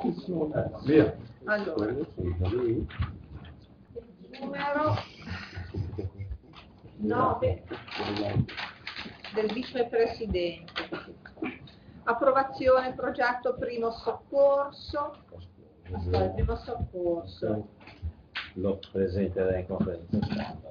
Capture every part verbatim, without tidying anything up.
ci sono. Eh, via. Allora, numero nove del vicepresidente. Approvazione progetto primo soccorso. Aspetta, il primo soccorso. Lo presenterei in conferenza stampa.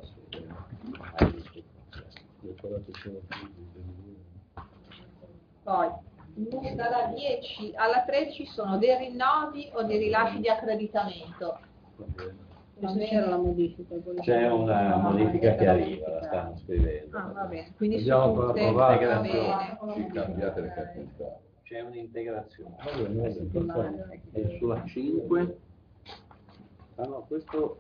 Poi dalla dieci alla tredici sono dei rinnovi o dei rilasci di accreditamento. Non c'era la modifica. C'è una modifica che arriva, la stanno scrivendo. Ah, va bene, quindi Andiamo su per tutte approvare. va bene. Ci cambiate le carte. C'è un'integrazione. E sulla cinque? Ah no, questo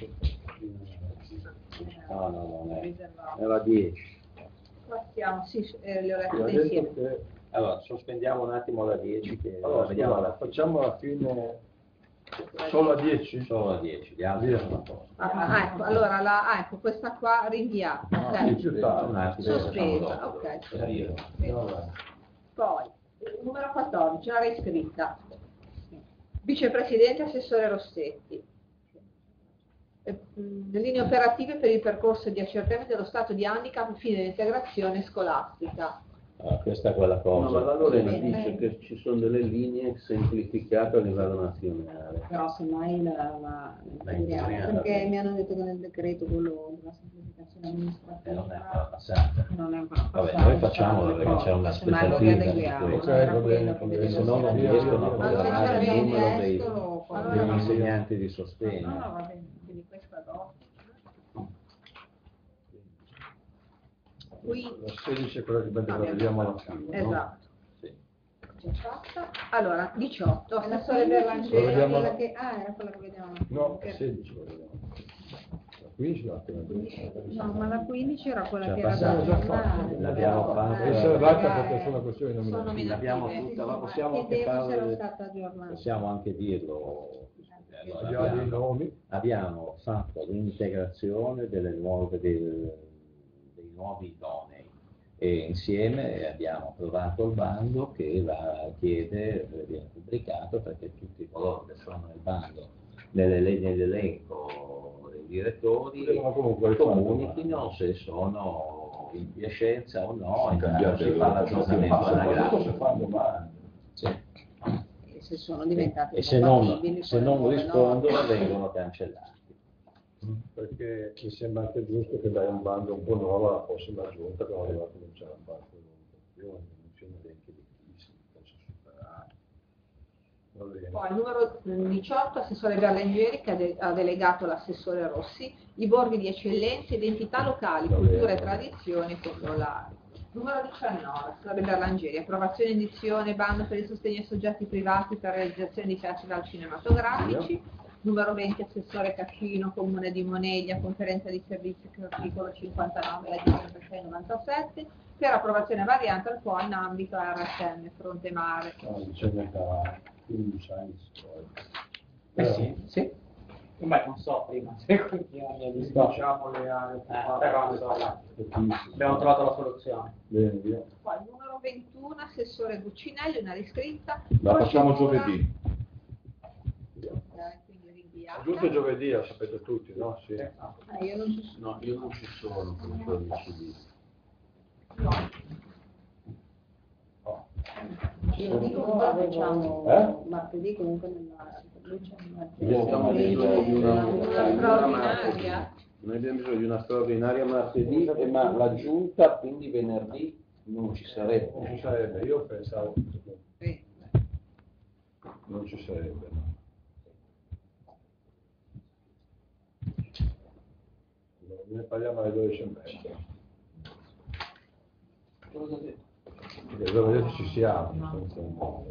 No, no, non è. è la dieci. Passiamo, sì, eh, le ho Ti ha lette detto insieme. che... Allora, sospendiamo un attimo la dieci che Allora, vediamo scusa, alla fine. facciamo alla fine solo a dieci? Solo la dieci, gli altri Via. sono a posto. Ah, ah, ecco, allora, la, ah, ecco, questa qua rinviata, No, ok. sì, più tardi. Un attimo, Sospesa, facciamo dopo. ok. Arriva. No, Poi, numero quattordici, la riscritta. Vicepresidente Assessore Rossetti. Eh, mh, Le linee operative per il percorso di accertamento dello stato di handicap al fine dell'integrazione scolastica. Ah, questa è quella No, cosa. ma allora mi Bene. dice che ci sono delle linee semplificate a livello nazionale. Però semmai la, la, La integriamo. perché mi hanno detto che nel decreto quello della semplificazione Eh, amministrativa non è ancora passata. non è ancora Vabbè, passato, noi facciamolo perché c'è una semmai lo aspettativa di riadeguiamo. questo. Ok, Era va bene, quello va che bene. vedevo Se no non se era- riescono a Allora, programmare il va bene, numero dei, estero, allora degli va bene. insegnanti di No, sostegno. no, va bene, quindi questa dopo. Qui, la sedici è quella che la vediamo alla fine. no? esatto. Sì. Già fatta. Allora, diciotto, E la assessore quindici Berlangeli. Lo vediamo- quella che, ah, era quella che vediamo. No, Che- sedici la vediamo. La quindici la appena detto. No, ma la quindici era quella Già che era da passata. aggiornare. L'abbiamo fatta. Deve essere data perché sono questioni Sono nominative. L'abbiamo nominative. tutta, ma possiamo anche Chiedevo se era farle, stata aggiornata. possiamo anche dirlo. Allora, Abbiamo dei abbiamo, nomi. abbiamo fatto l'integrazione delle nuove, del- dei nuovi idonei e insieme abbiamo approvato il bando che la chiede, eh, viene pubblicato perché tutti coloro che sono nel bando, nelle leggi dell'elenco dei direttori, Devono comunque comunichino se sono in quiescenza o no, e Cambiate si le fa loro l'aggiornamento posizioni. anagrafico. Se fanno domande. Sì. E se sono diventati E se non, compatibili se con le non nuove rispondono norme. vengono cancellati. Perché mi sembra anche giusto che dai un bando un po' nuovo alla prossima giunta che non arriva a cominciare a fare le valutazioni, non c'è neanche di chi si possa superare. Va bene. Poi il numero diciotto, assessore Berlangeli, che ha, de- ha delegato l'assessore Rossi, i borghi di eccellenza, identità locali, cultura e tradizioni controllari. Numero diciannove, assessore Berlangeli, approvazione e indizione bando per il sostegno ai soggetti privati per realizzazione di festival cinematografici. Numero venti, assessore Caccino, Comune di Moneglia, conferenza di servizi che articolo cinquantanove, legge trentasei novantasette, per approvazione variante al P O A in ambito R S M, fronte mare. No, bisogna da quindici anni poi. Eh sì, Sì. beh, non so prima se continuiamo diciamo le aree, eh, però insomma, abbiamo trovato la soluzione. Bene, via. Poi il numero ventuno, assessore Guccinelli, una riscritta. La facciamo procedura- giovedì. Eh, quindi rinviata. Giusto giovedì, lo sapete tutti, no? Sì. Eh, io non ci sono. No, io non ci sono per quello che ci No. Oh. Io dico che la facciamo Eh? martedì comunque nella luce Noi abbiamo bisogno di una, Una straordinaria. noi abbiamo bisogno di una straordinaria martedì, e ma la giunta quindi venerdì non ci sarebbe. Non ci sarebbe, io pensavo Sì. non ci sarebbe. no. Ne parliamo alle dodici e mezza. Perché dove ci siamo. senza-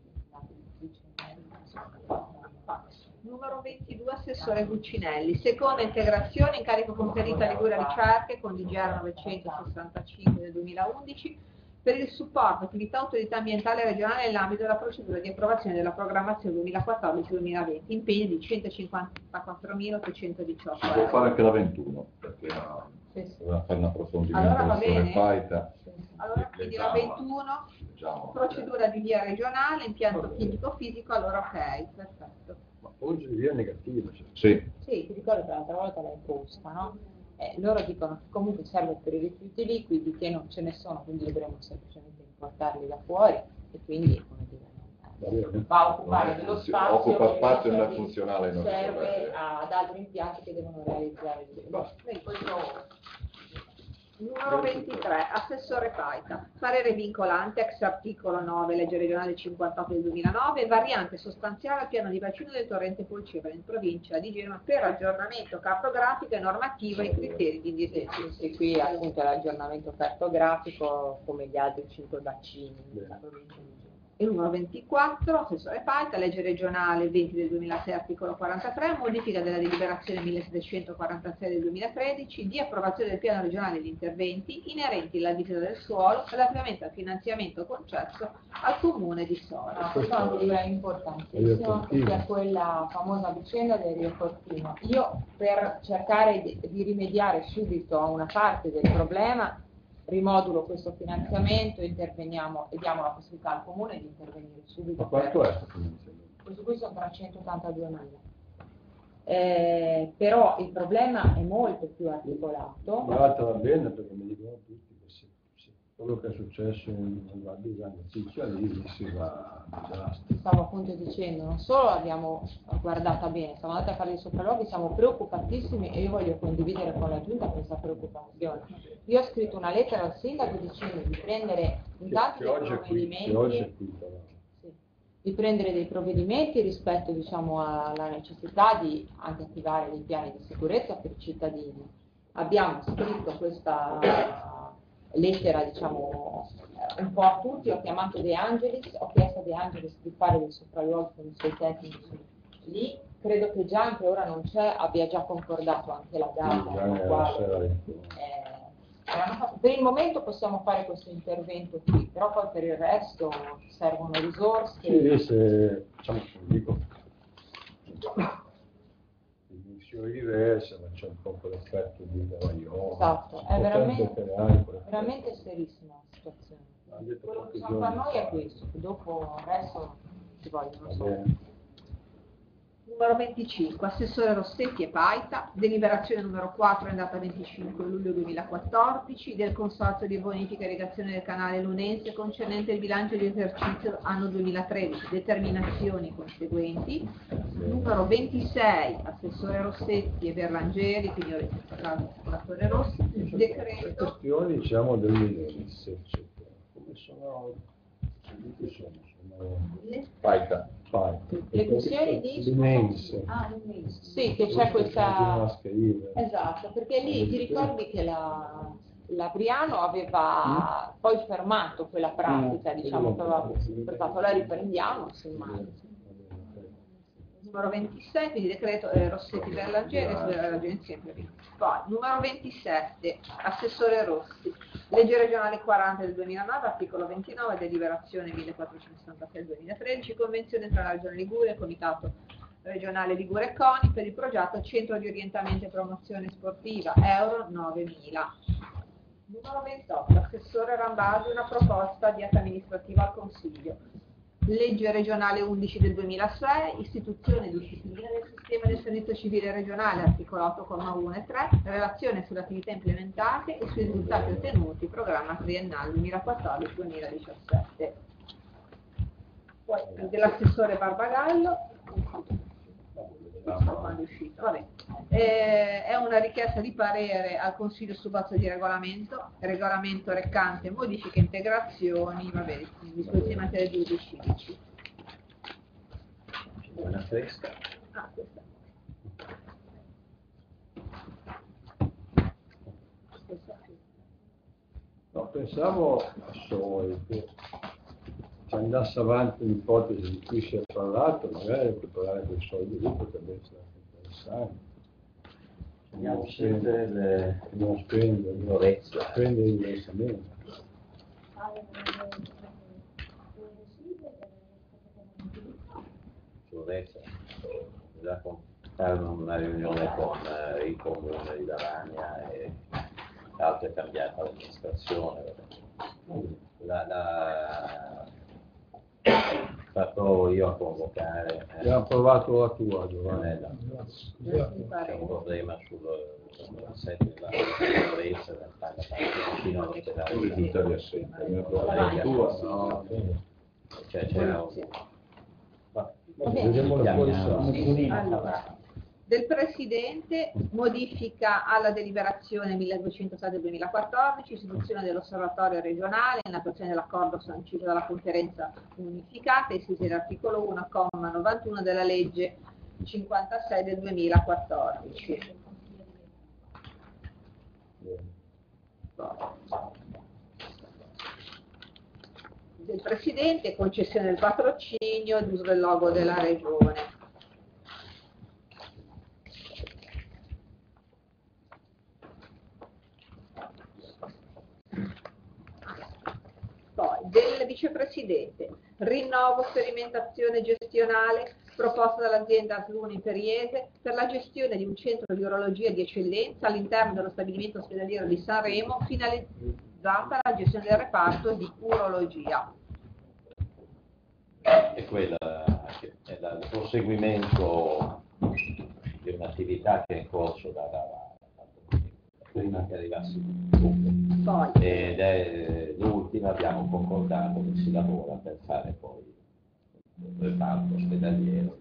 Numero ventidue, assessore Guccinelli. Seconda integrazione, incarico conferito a Liguria Ricerche con D G R novecentosessantacinque del duemilaundici per il supporto attività autorità ambientale regionale nell'ambito della procedura di approvazione della programmazione duemilaquattordici duemilaventi, impegni di centocinquantaquattromilaottocentodiciotto Si può fare anche la ventuno, perché Sì, sì. doveva fare un approfondimento Allora va sulle bene. Paita. Allora quindi la ventuno Diciamo, Procedura di via regionale, impianto chimico-fisico, allora ok, perfetto. Ma oggi di via negativa. Cioè. sì, Sì, ti ricordo che l'altra volta l'hai posta, no? Eh, loro dicono che comunque serve per i rifiuti liquidi, che non ce ne sono, quindi dovremo semplicemente importarli da fuori e quindi, come dire, Va bene. va a occupare Non è dello funzio- spazio. occupa che spazio e non è invece funzionale, non serve serve. ad altri impianti che devono realizzare il Basta. Quindi questo numero ventitré, assessore Paita, parere vincolante ex articolo nove, legge regionale cinquantotto del duemilanove, variante sostanziale al piano di bacino del torrente Polcevera in provincia di Genova per aggiornamento cartografico e normativo ai criteri di Sì, indirizzo. sì, sì, qui appunto l'aggiornamento cartografico come gli altri cinque bacini della provincia di Genova. Il numero ventiquattro, assessore Paita, legge regionale venti del duemilasei, articolo quarantatré, modifica della deliberazione millesettecentoquarantasei del duemilatredici di approvazione del piano regionale di interventi inerenti alla visita del suolo relativamente al finanziamento concesso al comune di Sora. Ah, questa è una delibera importantissima, Cortino. che è quella famosa vicenda del Rio Cortino. Io per cercare di, di rimediare subito a una parte del problema rimodulo questo finanziamento, interveniamo e diamo la possibilità al comune di intervenire subito. Ma quanto per- è questo finanziamento? Questo qui sono trecentoottantaduemila. Eh, però il problema è molto più articolato. Ma l'altra va bene perché mi dicono tutti che se, se quello che è successo in Val di San Ciccia lì lì si va a disastro. Stavo appunto dicendo, non solo l'abbiamo guardata bene, siamo andati a fare dei sopralluoghi, siamo preoccupatissimi e io voglio condividere con la Giunta questa preoccupazione. Io ho scritto una lettera al sindaco dicendo di prendere intanto Che dei oggi è qui, provvedimenti, che oggi è qui però. sì, di prendere dei provvedimenti rispetto diciamo, alla necessità di anche attivare dei piani di sicurezza per i cittadini. Abbiamo scritto questa lettera diciamo un po' a tutti, ho chiamato De Angelis, ho chiesto a De Angelis di fare dei sopralluoghi con i suoi tecnici lì, credo che già anche ora non c'è, abbia già concordato anche la data Già alla nella quale, sera di- eh, avranno fatto. Per il momento possiamo fare questo intervento qui, però poi per il resto servono risorse. Sì, se diciamo che dico dimensioni diverse, ma c'è un po' quell'effetto di Lavaiolo. Esatto, è veramente, veramente serissima la situazione. Quello che possiamo fare noi è questo, che dopo il resto ci vogliono soldi. Numero venticinque, assessore Rossetti e Paita, deliberazione numero quattro in data venticinque luglio duemilaquattordici del Consorzio di Bonifica e Irrigazione del Canale Lunense concernente il bilancio di esercizio anno duemilatredici, determinazioni conseguenti. Numero ventisei, assessore Rossetti e Berlangeri, quindi ho registrato l'assessore Rossi, Le decreto. questioni diciamo dell'Inenis, eccetera. Come sono? Che sono? Sono Paita. fatte. Le questioni di... L'Inenis. Ah, l'Inenis. Sì, che c'è questa... Scrivere. Esatto, perché lì ti ricordi che la, la Briano aveva poi fermato quella pratica, diciamo, che aveva portato, la riprendiamo, semmai. Numero ventisei, quindi decreto eh, Rossetti Berlangeri sulle agenzie imprevisti. Poi, numero ventisette, assessore Rossi, legge regionale quaranta del duemilanove, articolo ventinove, deliberazione millequattrocentosessantasei del duemilatredici, convenzione tra la Regione Liguria e il Comitato regionale Ligure Coni per il progetto Centro di Orientamento e Promozione Sportiva Euro novemila. Numero ventotto, assessore Rambasi, una proposta di atti amministrativa al Consiglio. Legge regionale undici del duemilasei, istituzione e disciplina del sistema del servizio civile regionale, articolo otto comma uno e tre, relazione sulle attività implementate e sui risultati ottenuti, programma triennale duemilaquattordici duemiladiciassette. Poi dell'assessore Barbagallo, quando è uscito, vabbè. Eh, è una richiesta di parere al Consiglio su base di regolamento, regolamento recante modifiche e integrazioni, vabbè, disposizioni in materia di giudici civici. Una fresca. Ah, questa. Questa qui. No, pensavo a Soi che se andasse avanti l'ipotesi di cui si è parlato, magari recuperare quei soldi lì potrebbe essere anche interessante. Abbiamo sempre le Non spendere, non Lorenzo. spendere diversamente. Florezza, bisogna fare una riunione con eh, il comune di Lavagna e altre cambiate l'amministrazione. la, la... fatto io a convocare. eh, Abbiamo provato la tua, Giovanni. Giovanella. C'è un problema sul assetto della sicurezza del vicino all'ospedale. Tu risultavi assente, abbiamo provato la tua, no? Cioè c'era un... Vediamo le fuori Allora, del Presidente, modifica alla deliberazione milleduecentosei del duemilaquattordici, istituzione dell'osservatorio regionale in attuazione dell'accordo sancito dalla conferenza unificata, ai sensi dell'articolo uno, comma novantuno della legge cinquantasei del duemilaquattordici. Del Presidente, concessione del patrocinio ed uso del logo della Regione. Poi, del Vicepresidente, rinnovo sperimentazione gestionale proposta dall'azienda Sluni Imperiese per la gestione di un centro di urologia di eccellenza all'interno dello stabilimento ospedaliero di Sanremo, finalizzata alla gestione del reparto di urologia. È quella, è la- il proseguimento di un'attività che è in corso da, da- da- prima che arrivassi tutto. Poi, Ed è l'ultima, abbiamo concordato che si lavora per fare poi il reparto ospedaliero.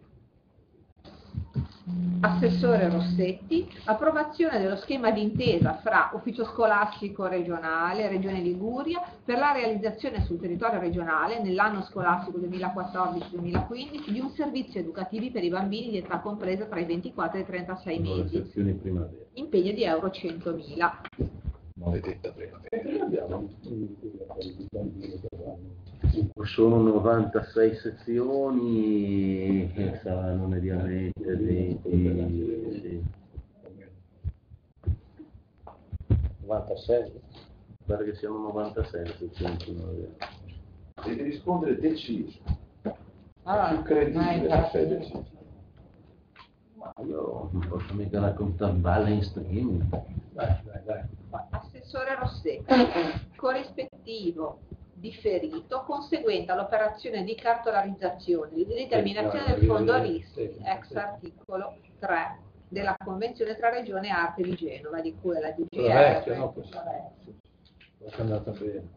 Assessore Rossetti, approvazione dello schema d'intesa fra Ufficio Scolastico Regionale, Regione Liguria, per la realizzazione sul territorio regionale nell'anno scolastico duemilaquattordici duemilaquindici di un servizio educativi per i bambini di età compresa tra i ventiquattro e i trentasei le mesi, sezioni primavera. impegno di euro centomila. Maledetta primavera. Abbiamo sono novantasei sezioni che saranno mediamente venti, sì. novantasei? Pare che siano novantasei sezioni primavera. Devi rispondere deciso. Allora, Più credibile ah, che sei deciso. Ma io non posso mica raccontare balle in streaming. Dai, dai, dai. Assessore Rossetti, corrispettivo differito conseguente all'operazione di cartolarizzazione di determinazione del fondo rischi ex articolo tre della Convenzione tra Regione e Arte di Genova, di cui è la D G Quella vecchia, no? R. Questa è andata bene.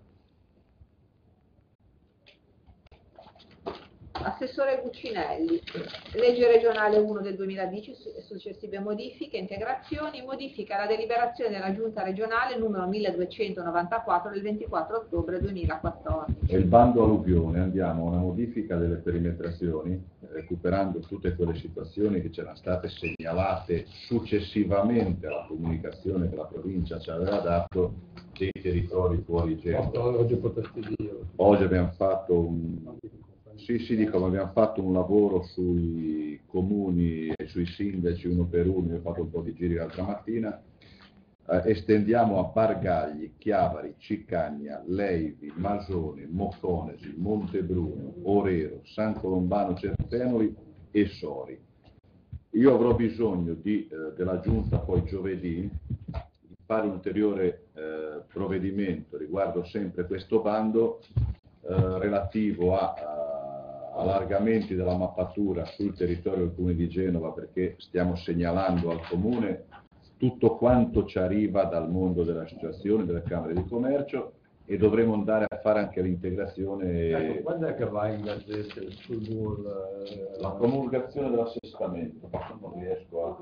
Assessore Guccinelli, legge regionale uno del duemiladieci e successive modifiche, integrazioni, modifica la deliberazione della Giunta regionale numero milleduecentonovantaquattro del ventiquattro ottobre duemilaquattordici. E il bando alluvione andiamo a una modifica delle perimetrazioni, recuperando tutte quelle situazioni che c'erano state segnalate successivamente alla comunicazione che la provincia ci aveva dato dei territori fuori Genova. Oggi potresti dire. Oggi abbiamo fatto un... Sì, sì, dico, abbiamo fatto un lavoro sui comuni e sui sindaci uno per uno, io ho fatto un po' di giri l'altra mattina, eh, estendiamo a Bargagli, Chiavari, Ciccagna, Leivi, Masone, Mocconesi, Montebruno, Orero, San Colombano, Cerpenoli e Sori. Io avrò bisogno di, eh, della Giunta poi giovedì di fare un ulteriore eh, provvedimento riguardo sempre questo bando eh, relativo a, a allargamenti della mappatura sul territorio del Comune di Genova, perché stiamo segnalando al Comune tutto quanto ci arriva dal mondo delle associazioni, delle camere di commercio, e dovremo andare a fare anche l'integrazione. Ecco, quando è che va in gazzetta sul mur, eh, La promulgazione dell'assestamento, non riesco a...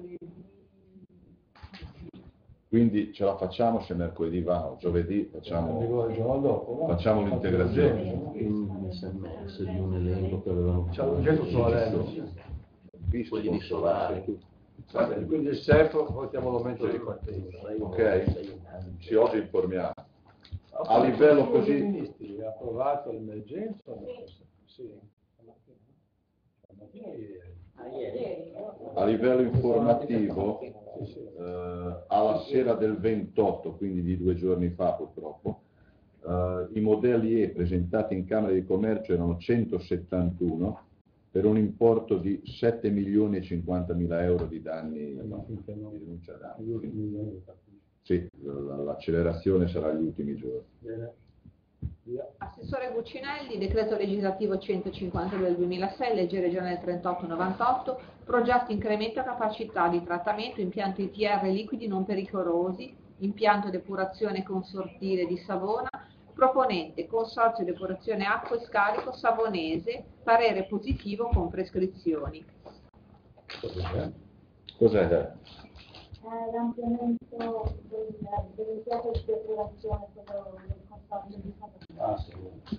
Quindi ce la facciamo se mercoledì va, o giovedì facciamo, arrivo il giorno dopo, no? facciamo l'integrazione. Un sms di un elenco che avevamo. C'è un oggetto su elenco. Visto Quelli di solare. Vabbè, Quindi il S E F votiamo l'aumento di partenza. ok, ci oggi informiamo. A livello così... I ministri ha approvato l'emergenza? Sì. Stamattina ieri. A livello informativo, eh, alla sera del ventotto, quindi di due giorni fa purtroppo, eh, i modelli E presentati in Camera di Commercio erano centosettantuno per un importo di sette milioni e cinquantamila euro di danni, di denuncia danni. Sì, l'accelerazione sarà gli ultimi giorni. Bene. Via. Assessore Guccinelli, decreto legislativo centocinquantadue del duemilasei, legge regionale trentotto novantotto, progetto incremento capacità di trattamento, impianto I T R liquidi non pericolosi, impianto depurazione consortile di Savona, proponente Consorzio Depurazione Acqua e Scarico Savonese, parere positivo con prescrizioni. Cos'è? Cos'è? È l'ampliamento del- dell'impianto di depurazione quello del consorzio di Savona. Ah, sì.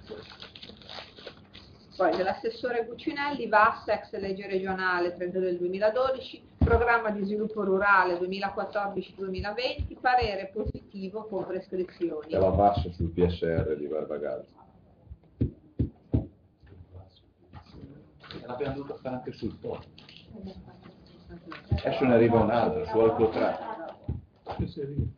Poi dell'assessore Guccinelli, V A S, ex legge regionale trentadue del duemiladodici, programma di sviluppo rurale duemilaquattordici duemilaventi, parere positivo con prescrizioni. C'è la V A S sul P S R di Barbagallo. L'abbiamo dovuto fare anche sul Po. Adesso ne arriva un'altra, su Alcotraa. Che sei?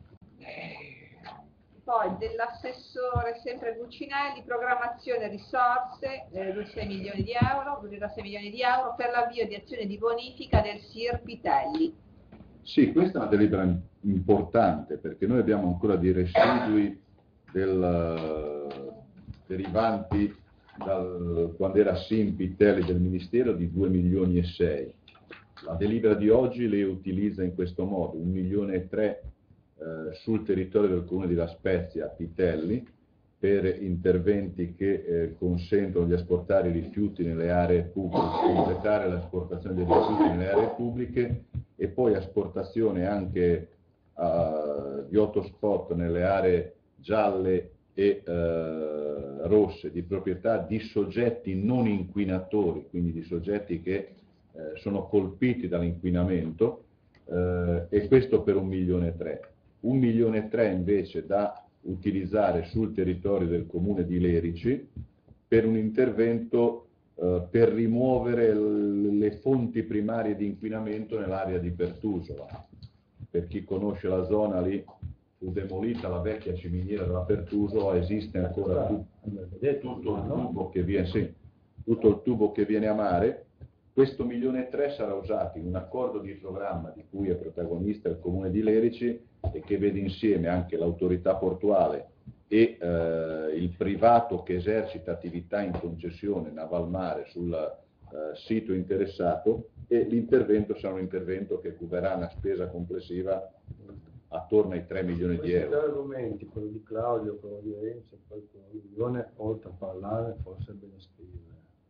Poi dell'assessore sempre Guccinelli, programmazione risorse, eh, due virgola sei milioni di euro, due virgola sei milioni di euro per l'avvio di azione di bonifica del S I R Pitelli. Sì, questa è una delibera importante perché noi abbiamo ancora dei residui del, derivanti dal, quando era S I M Pitelli del Ministero di due milioni e sei. La delibera di oggi le utilizza in questo modo, un milione e tre eh, sul territorio del comune di La Spezia, Pitelli, per interventi che eh, consentono di asportare i rifiuti nelle aree pubbliche, completare l'asportazione dei rifiuti nelle aree pubbliche e poi asportazione anche uh, di hotspot nelle aree gialle e uh, rosse di proprietà di soggetti non inquinatori, quindi di soggetti che eh, sono colpiti dall'inquinamento, eh, e questo per un milione e tre. Un milione e tre invece da utilizzare sul territorio del comune di Lerici per un intervento eh, per rimuovere le fonti primarie di inquinamento nell'area di Pertusola. Per chi conosce la zona lì, fu demolita la vecchia ciminiera della Pertusola, esiste ancora tu, tutto, il tubo che viene, sì, tutto il tubo che viene a mare. Questo milione e tre sarà usato in un accordo di programma di cui è protagonista il comune di Lerici e che vede insieme anche l'autorità portuale e eh, il privato che esercita attività in concessione navalmare sul eh, sito interessato, e l'intervento sarà un intervento che cuberà una spesa complessiva attorno ai tre milioni di Questi euro. due argomenti, quello di Claudio, quello di Renzo e poi quello di Lione, oltre a parlare, forse è bene scrivere.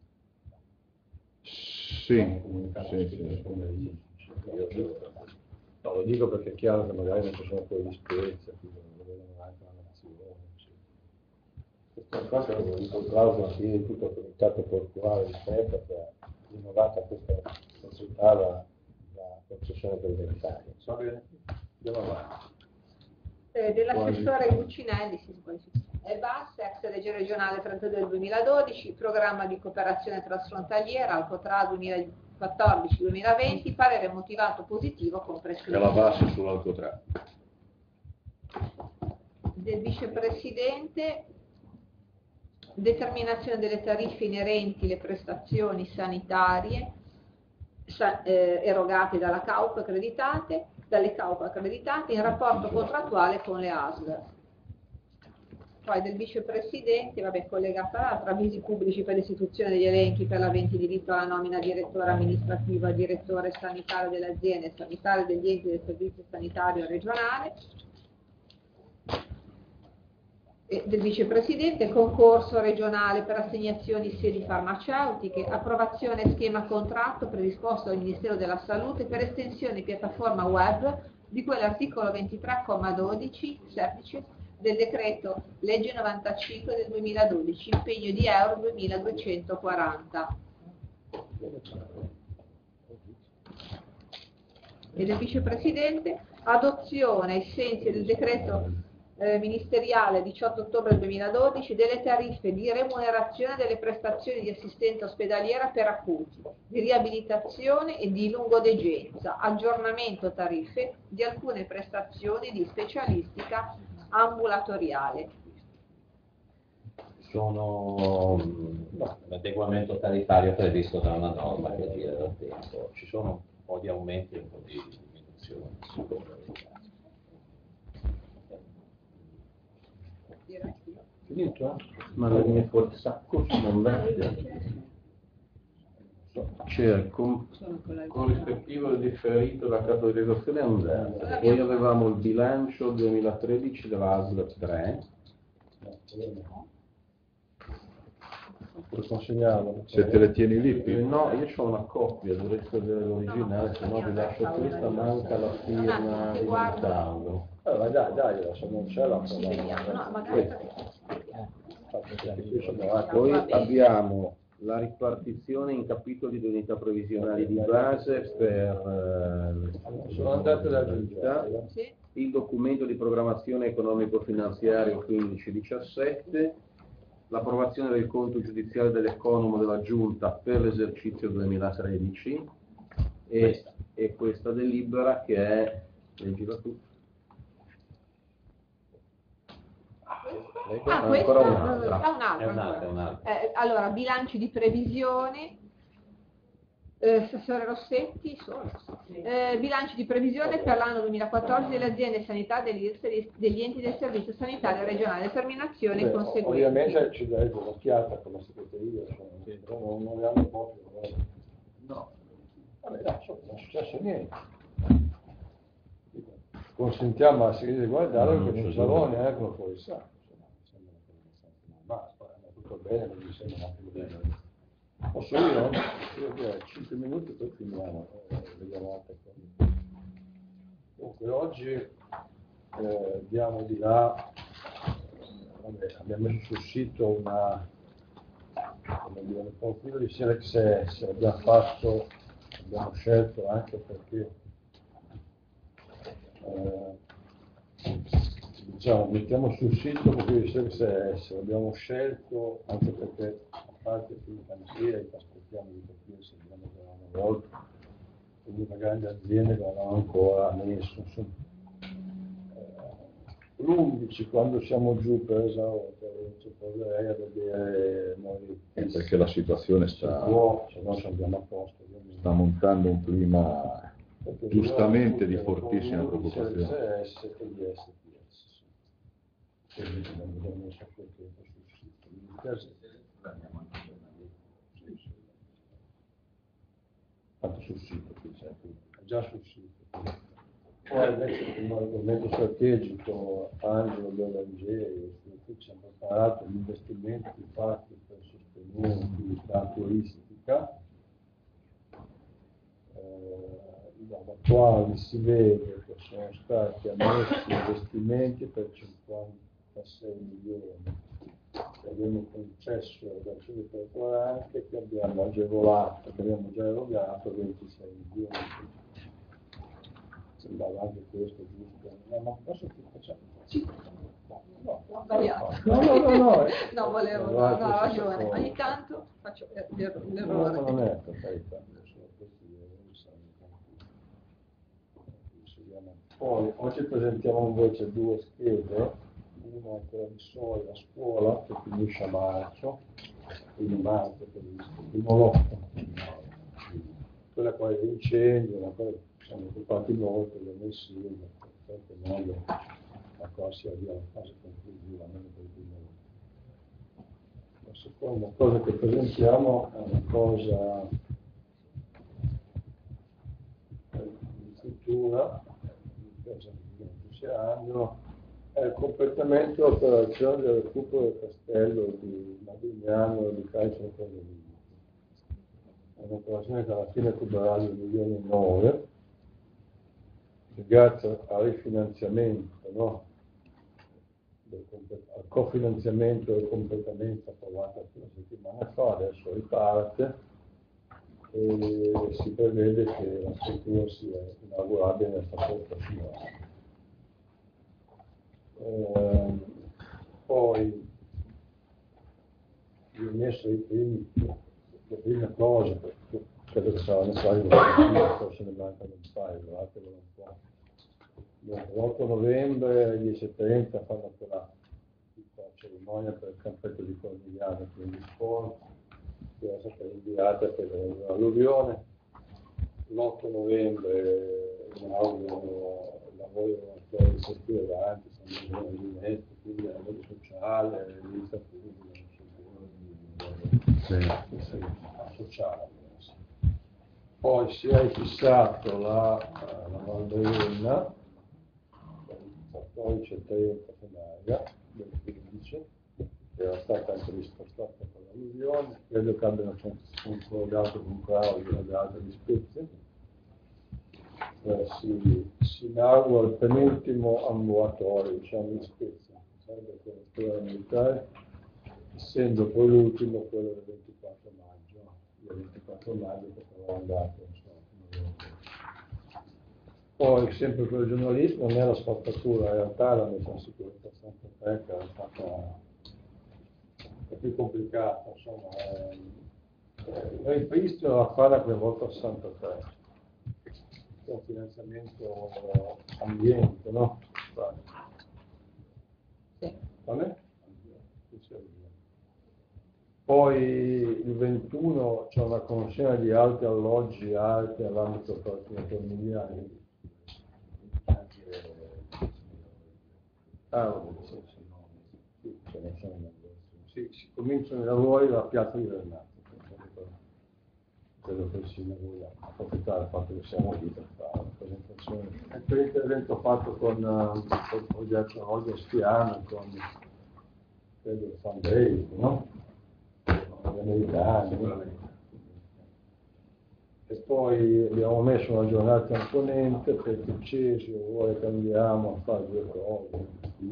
Sì, Comunicare sì, scritto sì. come dice. Io- No, lo dico perché è chiaro che magari non ci sono quelli di Spezia, quindi non vedono anche la nazione. Questa cosa lo dico Claudio alla fine di tutto il comitato portuale di Spezia che ha rinnovato a questa società la, la concessione del ventaglio. Va bene, andiamo avanti. Eh, dell'assessore Guccinelli, sì, sì, poi sì. E V A S, ex legge regionale trentadue del duemiladodici, programma di cooperazione transfrontaliera Alcotraa duemilaquattordici duemilaventi, parere motivato positivo con C'è la prescrizione. V A S sull'Alcotraa. Del vicepresidente, determinazione delle tariffe inerenti alle prestazioni sanitarie sa- eh, erogate dalla C A U P accreditate, dalle C A U P accreditate in rapporto contrattuale con le A S L. Poi del vicepresidente, vabbè, collegata all'altra, avvisi pubblici per l'istituzione degli elenchi per l'aventi diritto alla nomina direttore amministrativo e direttore sanitario delle aziende sanitarie degli enti del servizio sanitario regionale. E del vicepresidente, concorso regionale per assegnazioni sedi farmaceutiche, approvazione schema contratto predisposto dal Ministero della Salute per estensione piattaforma web di cui all'articolo ventitré comma dodici semplice del decreto legge novantacinque del duemiladodici, impegno di euro duemiladuecentoquaranta. E del vicepresidente, adozione ai sensi del decreto eh, ministeriale diciotto ottobre duemiladodici delle tariffe di remunerazione delle prestazioni di assistenza ospedaliera per acuti, di riabilitazione e di lungodegenza, aggiornamento tariffe di alcune prestazioni di specialistica ambulatoriale. Sono no, l'adeguamento tariffario previsto da una norma che gira da tempo. Ci sono un po' di aumenti e un po' di diminuzioni. Direi. Finito? Ma le mie fuori sacco sono vecchie. C'era il con- corrispettivo differito da capitalizzazione andata. Poi avevamo il bilancio duemilatredici dell'A S L tre. Lo consegniamo. Se te le tieni lì, Eh, Pippo. no, io ho una copia, dovrei vedere l'originale, se no vi lascio questa, manca la firma di Montaldo. Allora dai, dai, se non c'è la Ci vediamo, no, magari Poi abbiamo la ripartizione in capitoli di unità previsionali di base per eh, Sono andate da l'attività, sì. il documento di programmazione economico-finanziario quindici diciassette, l'approvazione del conto giudiziario dell'Economo della Giunta per l'esercizio duemilatredici e, e questa delibera che è, leggila tu. Ah, È questa ancora è un'altra. un'altra. È un'altra, ancora. è un'altra. Eh, allora, bilanci di previsione, eh, Assessore Rossetti, solo. Eh, bilanci di previsione per l'anno duemilaquattordici delle aziende sanità degli, degli enti del servizio sanitario regionale, determinazione Beh, conseguente. ovviamente ci dai un'occhiata con la segreteria, cioè, però non, non ne hanno proprio. Guarda. No. Vabbè, dai, insomma, non è successo niente. Consentiamo alla segreteria di guardare No, che non non c'è c'è dubbio. neanche lo fuori sa. Insomma, mi sembra che è normale, poi è tutto bene, non mi sembra anche bene. Posso io? Io direi cinque minuti poi finiamo, eh, vediamo altre cose. Dunque oggi eh, diamo di là, vabbè, abbiamo messo sul sito una, come dire, un profilo di Selex S, abbiamo fatto, abbiamo scelto anche perché eh, diciamo, mettiamo sul sito proprio di Selex S, abbiamo scelto anche perché a parte più cantieri che aspettiamo di capire se abbiamo già una volta, quindi una grande azienda che non hanno ancora messo, insomma. l'undici quando siamo giù per esaurio, ci proverei a vedere noi Eh, perché la situazione se sta, può, se no ci andiamo a posto ovviamente. sta montando un clima Perché giustamente di bisogna fortissima con l'undici preoccupazione. S S e gli S P S, sì. Quindi abbiamo messo quel tempo sul sito. Mi piace- Sì, sì. Fatto sul sito, qui c'è tutto, già sul sito. Poi adesso il argomento strategico, Angelo Berangeri, qui ci hanno preparato gli investimenti fatti per sostenere l'attività turistica. Eh, dalla quale si vede che sono stati ammessi investimenti per cinquantasei milioni che abbiamo concesso dal Centro Territoriale che abbiamo agevolato, che abbiamo già erogato ventisei milioni. Sembrava anche questo giusto. No, ma posso che facciamo? Sì. No, no, Ho sbagliato. no, no, no, no, eh. No, volevo, no, Guarda, no, ha questa ragione. cosa. Ogni tanto faccio eh, l'er- No, l'errore. ma non è per carità, sono questi errori saranno tranquilli. Poi oggi presentiamo invece due schede, una è quella di Soi, la scuola, che finisce a marzo, quindi marzo per il primo lotto. Quella poi è l'incendio, ma poi siamo occupati molto, abbiamo il sindaco, in qualche modo la cosa sia via la fase conclusiva, almeno per il primo lotto. La seconda cosa che presentiamo è una cosa di cultura, mi piace che sia Angelo, è il completamento dell'operazione del recupero del castello di Madignano e di Calcio Cornelino. È un'operazione che alla fine cuberà due milioni e nove, grazie al rifinanziamento, no? Del, al cofinanziamento del completamento approvato una settimana fa, adesso riparte e si prevede che la struttura sia inaugurabile nel passato prossimo anno. Eh, poi vi ho messo i primi, le prime cose, perché credo che saranno necessarie, forse ne mancano un paio, guardatelo un po'. l'otto novembre alle dieci e trenta fanno quella cerimonia per il campetto di Cornigliano, quindi sport, che è stata inviata per l'alluvione. l'otto novembre inaugurano lavori di settimana avanti, quindi la lavoro sociale, l'edilizia pubblica, sociale. Poi si è fissato la, la Valdelena, quattordici trenta febbraio del quindici, che era stata anche rispostata con l'alluvione, credo che abbiano concordato con Claudio le altre di Spezia. Eh, si, si inaugura il penultimo ambulatorio, diciamo, di Spezia, sarebbe quello scuola militare, essendo poi l'ultimo quello del ventiquattro maggio, il ventiquattro maggio che sarà andato, insomma. Poi sempre per il giornalismo non è la spazzatura, in realtà la messa in sicurezza Santa Fe che è stata è più complicata, insomma, è, è il ripristino da fare la prima volta a Santa Fe, è un finanziamento ambiente, no? Sì. Vabbè? Poi il ventuno c'è una consegna di altri alloggi alti all'ambito familiare. Ah, sì, sì, no. Sì, ce ne sono. Sì, si cominciano i lavori alla piazza di Renato. Credo che si voglia approfittare del fatto che siamo lì per fare la presentazione. È per l'intervento fatto con uh, il progetto Olga Stiano, con credo il fundraising, no? Gli americani. E poi abbiamo messo una giornata imponente perché il Cesio vuole che andiamo a fare due cose.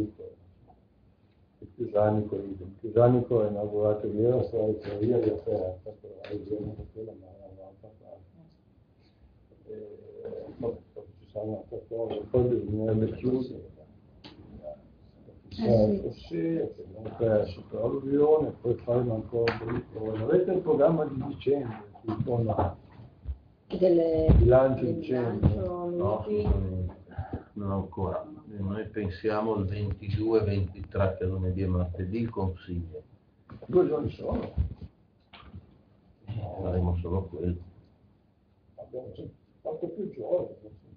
Il Chiusanico, il Chiusanico è inaugurato ieri la strategia di offerta, però è giorno che quella ma è un'altra parte. E poi ci saranno altre cose, poi bisognerebbe chiudere. Certo, sì, abbiamo perso per l'alluvione, poi faremo ancora un po' di cose. Avete il programma di dicembre, con la Delle, bilancio del dicembre? bilancio, No, qui. assolutamente. Non ancora. Noi pensiamo il ventidue ventitré, che è lunedì e martedì, il consiglio. Due giorni solo. Faremo solo quello. Abbiamo fatto più giorni.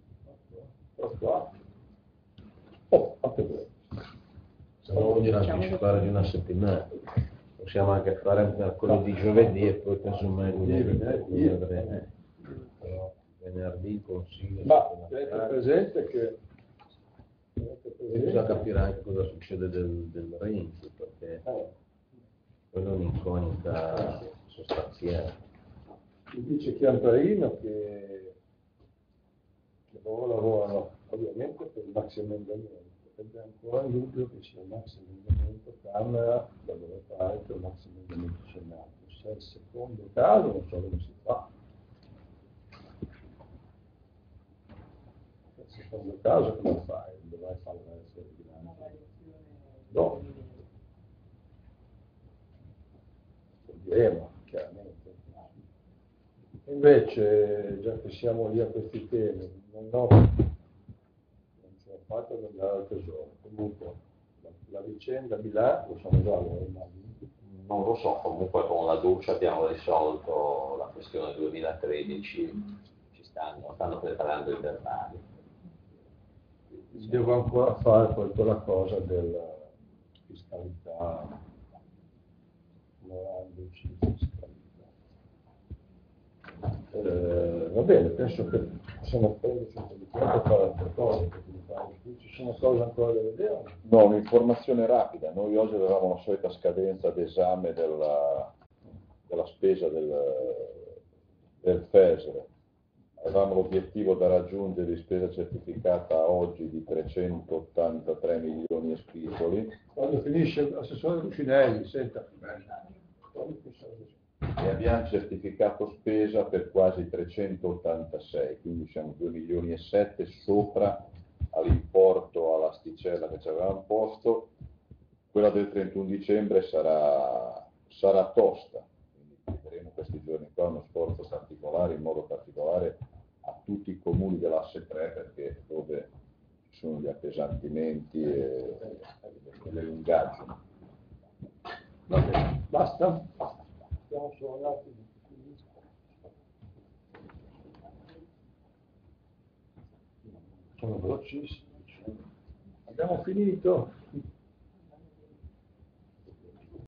Oh, fate quello. Se no vogliono anticipare di una settimana. Possiamo anche fare mercoledì, giovedì e poi casomai lunedì. Però venerdì il consiglio. Ma tenete presente che bisogna capire anche cosa succede del, del Renzi, perché quello è un'incognita sostanziale. Mi dice Chiamparino che, che loro lavorano ovviamente per il maxi emendamento, ed è ancora in dubbio che sia il maxi emendamento Camera da dove fare per il maxi emendamento Senato. Se è il secondo caso non so come si fa. Nel secondo caso come fai? Dovrai fare la versione di bilancio? No. Diremo, chiaramente. Invece, già che siamo lì a questi temi, non, ho, non ce l'ho fatta ad andare al tesoro. Comunque, la, la vicenda bilancio, lo sono già allora, immagino. Non lo so, comunque con la Duce abbiamo risolto la questione duemilatredici, ci stanno, stanno preparando i verbali. Devo ancora fare poi quella cosa della fiscalità, morandoci fiscalità. Eh, va bene, penso che possiamo prenderci un po' di tempo per fare altre cose, perché ci sono cose ancora da vedere. No, un'informazione rapida. Noi oggi avevamo la solita scadenza d'esame della, della spesa del, del FESR. Avevamo l'obiettivo da raggiungere di spesa certificata oggi di trecentottantatré milioni e spicoli. Quando finisce l'assessore Lucinelli, senta, e abbiamo certificato spesa per quasi trecentottantasei, quindi siamo due milioni e sette sopra all'importo, all'asticella che ci avevamo posto. Quella del trentuno dicembre sarà, sarà tosta, quindi vedremo questi giorni qua uno sforzo particolare, in modo particolare a tutti i comuni dell'asse tre, perché dove ci sono gli appesantimenti e, e le lungaggini. Va bene, basta? Stiamo solo un attimo. Sono velocissimi. Abbiamo finito.